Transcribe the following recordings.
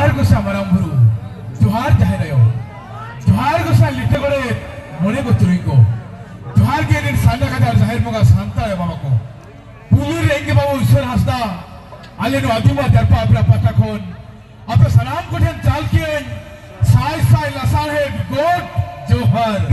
जोहार गोसा माराम बुरु जोहार जाहेरायो जोहार गोसा लिटे बड़े मोने को तुरी को जोहार के दिन सांडा का जाहिर मोगा शांता है बाबा को पुलुर रेंगे बाबू ईश्वर हंसदा आले नो आदिमा दरपा अपना पता खोन अपने सलाम को ठेन चाल किए साई साई लसाल है गोट जोहार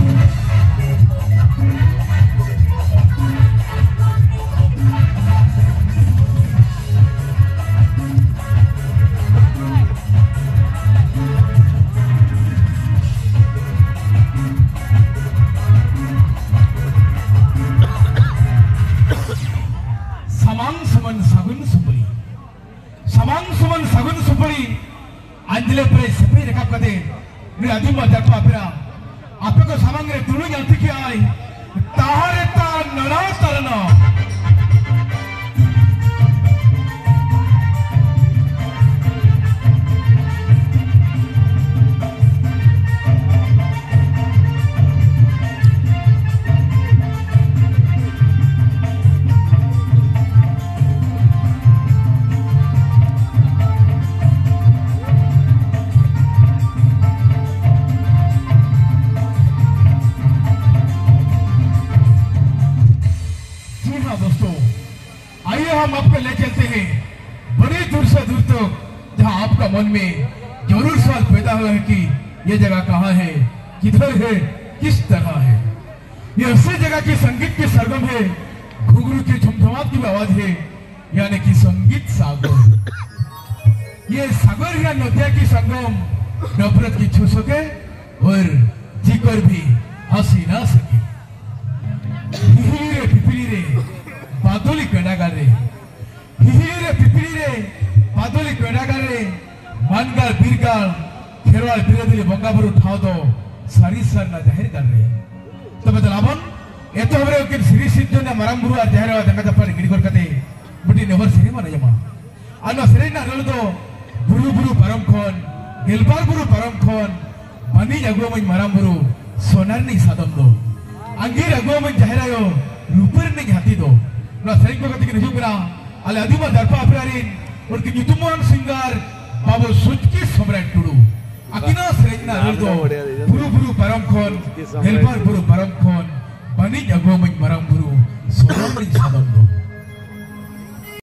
samang sagun supari anjile pre sepi rekap kate ni adima darpa apera apeko samangre tulu yang tiki ai tahare ta nana tarana हम आपको ले चलते हैं बड़ी दूर से दूर तक जहां आपका मन में जरूर सवाल पैदा हुआ है कि यह जगह कहां है किधर है किस तरह है। यह ऐसी जगह की संगीत की सरगम है घुंघरू की झुमझुमाहट की आवाज है यानी कि संगीत सागर। ये सागर या नदिया की संगम नफरत की छू सके और जीकर भी हंसी ना सके। हिहिरे पिपिली रे बादोली कड़ागारे हिहिरे पिपिली रे बादोली कड़ागारे मानगाल बीरगाल खेरवाल बिरदली बंगाबुरु ठाव दो सारी सर ना जाहिर कर रहे तब दलाबन एतो हमरे के सिरी सिद्धो ने मरामबुरु आ जाहिर दंगा दपर गिरी कर कते बटी नेवर सिरी माने जमा आनो सिरी ना रल दो बुरु बुरु परम खोन गेलबार बुरु परम खोन बनी जगो मन मरामबुरु सोनार नि सादम दो अंगीर अगो मन जाहिरायो रुपर नि हाती दो ना सरिंग को कते हिजू करा आले आदिमा दरपा अपरारिन और कि युतुमान सिंगार बाबू सुचकी सम्राट टुडू अकिना सरिंग ना रल दो बुरु बुरु परम खोन गेलबार बुरु परम खोन बनी जगो मन मरामबुरु सोनार नि सादम दो